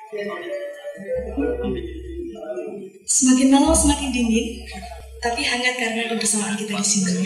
Semakin malam semakin dingin, tapi hangat karena kebersamaan kita di sini.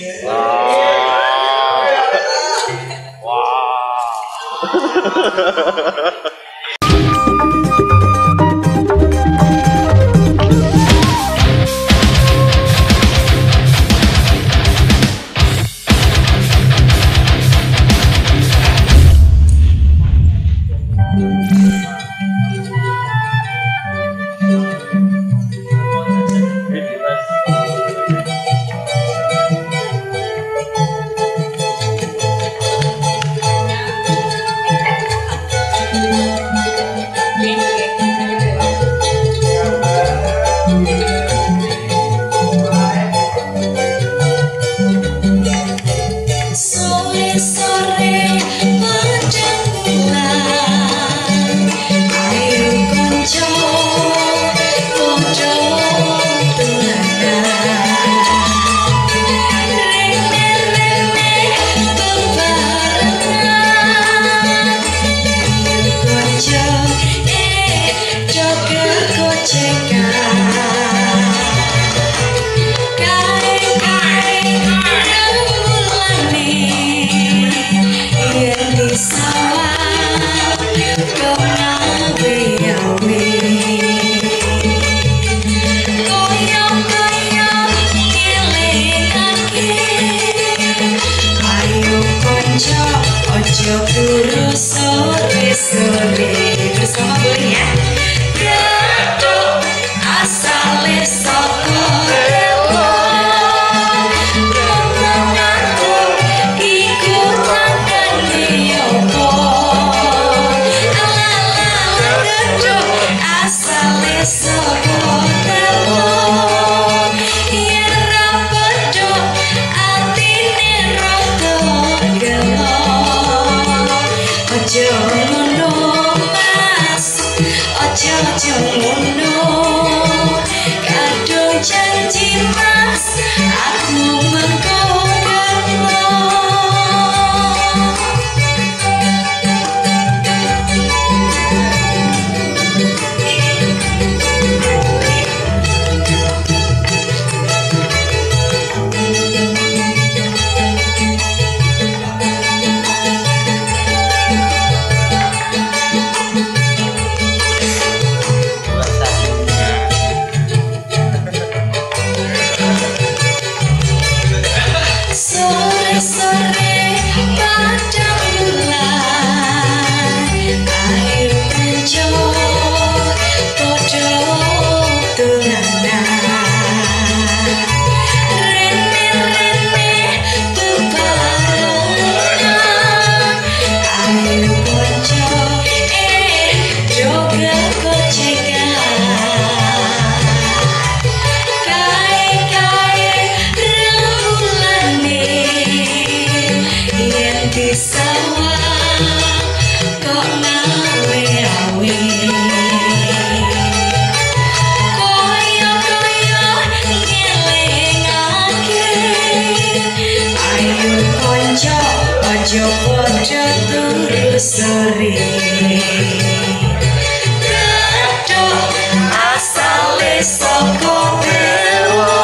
Bersama boleh ya. Gadok asale saka Relo, menanganku iku tangane opo. Ala-ala gadok asale saka Relo, yen ra pedhok atine rada gelo. Ojo ojo ngono, kadung janji mas, aku mengko-mengko. Sore padang bulan, air panco podo tulanan, rene-rene bebarengan, air panco joga gocengan, kai-kai remulane di sawah kok ngawe-awe, koyo-koyo ngelingake, ayo konco ojo podo turu sore. Gadok asale saka Relo,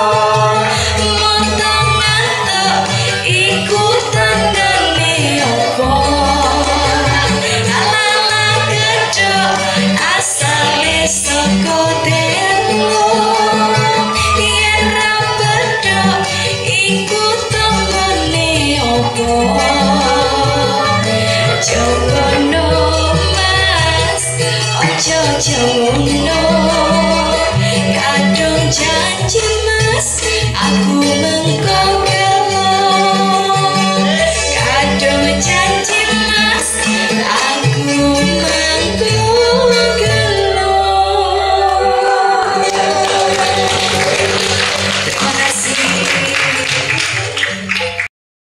montong-montong iku tangane opo. Ala-ala gadok asale saka Relo, yen ra pedhok iku tangane opo. Ojo ngono mas, ojo ngono, kadung janji mas, aku